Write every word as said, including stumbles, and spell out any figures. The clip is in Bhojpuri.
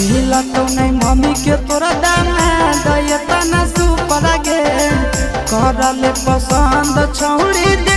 मिला तो नहीं मम्मी के तोरा दाना दया तना सुपर गे करले पसंद छौड़ी।